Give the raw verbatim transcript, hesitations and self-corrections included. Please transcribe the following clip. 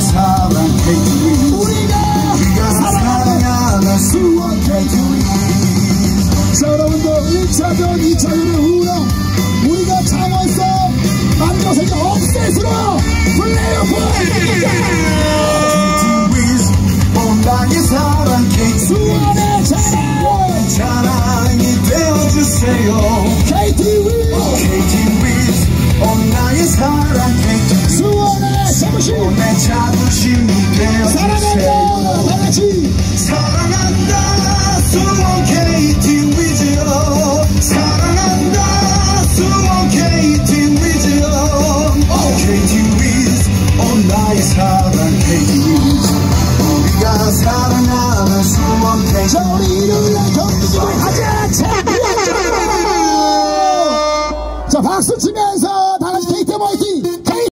사랑 케이티위즈 우리가, 우리가 사랑하는 수원 케이티위즈. 자, 여러분들 일 차전 이 차전의 후로 우리가 창원에서 만들어서 이제 업셋으로 플레이오프 케이티위즈 온라인 사랑 케이티위즈 수원의 자랑 자랑이 되어주세요. 케이티위즈 케이티위즈 온라인 사랑 케이티위즈 수원의 자부심 수원의 자부심이 되어주세요. 사랑한다 다같이 사랑한다 수원 케이티위즈요. 사랑한다 수원 케이티위즈요. 케이티위즈 온라인 사랑 케이티위즈 우리가 사랑하는 수원 케이티위즈. 자, 우리 일요일날 경기지고 가자. 자, 박수 치면